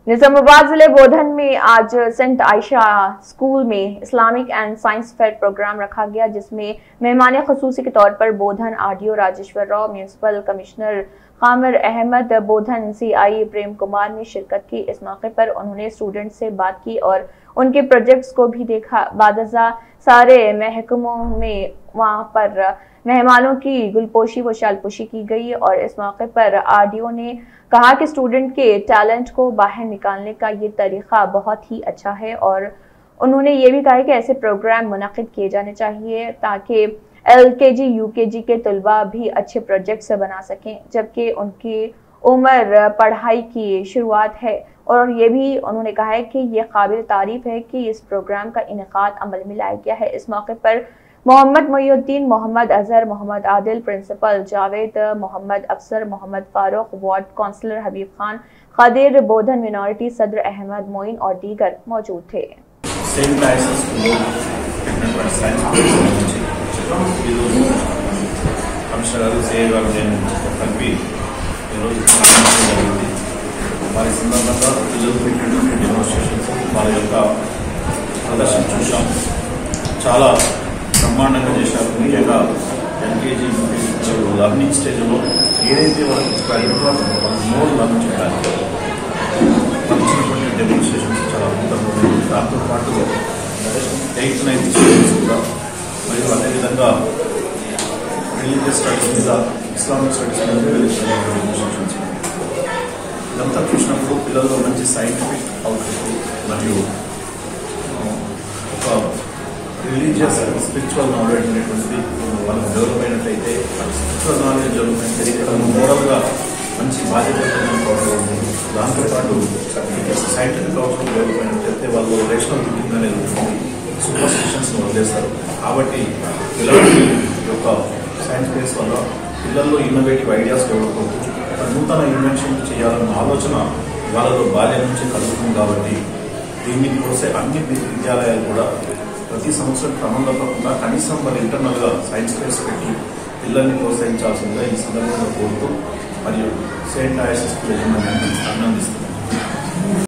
निजामाबाद जिले बोधन में आज सेंट आयशा स्कूल में Islamic and science fair program रखा गया, जिसमें मेहमान खसूसी के तौर पर Bodhan RDO Rajeshwar Rao, municipal commissioner Qamir Ahmed, Bodhan CI Prem Kumar ने शिरकत की। इस मौके पर उन्होंने स्टूडेंट से बात की और उनके प्रोजेक्ट्स को भी देखा। बादजा सारे महकमों में वहां पर मेहमानों की गुलपोशी व शालपोशी की गई और इस मौके पर आरडीओ ने कहा कि स्टूडेंट के टैलेंट को बाहर निकालने का ये तरीका बहुत ही अच्छा है और उन्होंने ये भी कहा कि ऐसे प्रोग्राम मुनक़िद किए जाने चाहिए ताकि एलकेजी यूकेजी के तलबा भी अच्छे प्रोजेक्ट्स बना सकें, जबकि उनकी उम्र पढ़ाई की शुरुआत है। और ये भी उन्होंने कहा है कि ये काबिल तारीफ है कि इस प्रोग्राम का इनेकाद अमल में लाया गया है। इस मौके पर Mohammed Moinuddin, Mohammed Azhar, Mohammed Adil, principal Javed, Mohammed Afsar, Mohammed Farooq, ward councillor Habib Khan, Khadir, Bodhan minority सदर अहमद मोइन और दीगर मौजूद थे। చాలా బ్రహ్మాండంగా చేశారు. ముఖ్యంగా ఎల్కేజీ లర్నింగ్ స్టేజ్లో ఏదైతే వాళ్ళకి మోర్ లర్న్ చేయడానికి వచ్చినటువంటి డెమోన్స్ట్రేషన్స్ చాలా అద్భుతంగా ఉంది. దాంతోపాటు 8th, 9th స్టూడెంట్స్ కూడా మరియు అదేవిధంగా రిలీజియస్ స్టడీస్ మీద, ఇస్లామిక్ స్టడీస్ మీద డెమోన్స్ట్రేషన్స్ ఇదంతా చూసినప్పుడు పిల్లల్లో మంచి సైంటిఫిక్ అవుట్పుట్ మరియు ఒక రిలీజియస్ స్పిరిచువల్ నాలెడ్జ్ అనేటువంటిది వాళ్ళకి డెవలప్ అయినట్లయితే స్పిరిచువల్ నాలెడ్జ్ డెవలప్ అయితే ఇక్కడ మోరల్గా మంచి బాధ్యతమైన పౌరులు ఉంటుంది. దాంతోపాటు సైంటిఫిక్ అవుట్పుట్ డెవలప్ అయినట్లయితే వాళ్ళు రేషనల్ థింకింగ్ అనేది ఉంటుంది, సూపర్స్టిషన్స్ వదిలేస్తారు. కాబట్టి ఇలాంటి యొక్క సైన్స్ బేస్ వల్ల పిల్లల్లో ఇన్నోవేటివ్ ఐడియాస్ డెవలప్ అవుతుంది. నూతన ఇన్వెన్షన్ చేయాలన్న ఆలోచన వాళ్ళలో బాల్యం నుంచి కలుగుతుంది. కాబట్టి దీన్ని కోసే అన్ని విద్యాలయాలు కూడా ప్రతి సంవత్సరం క్రమంలో కాకుండా కనీసం మరి ఇంటర్నల్గా సైన్స్ ఫేర్స్ పెట్టి పిల్లల్ని ప్రోత్సహించాల్సిందిగా ఈ సందర్భంగా కోరుతూ మరియు సెయింట్ ఆయిషా స్కూల్ యజమాని అభినందిస్తుంది.